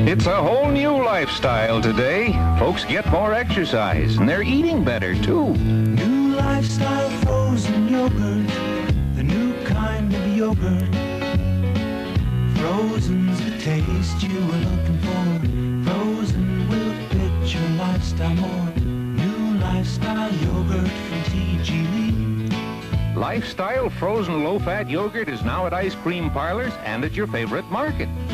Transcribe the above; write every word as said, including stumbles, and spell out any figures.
It's a whole new lifestyle today. Folks get more exercise, and they're eating better, too. New lifestyle frozen yogurt, the new kind of yogurt. Frozen's the taste you were looking for. Frozen will fit your lifestyle more. New lifestyle yogurt from T G Lee. Lifestyle frozen low-fat yogurt is now at ice cream parlors and at your favorite market.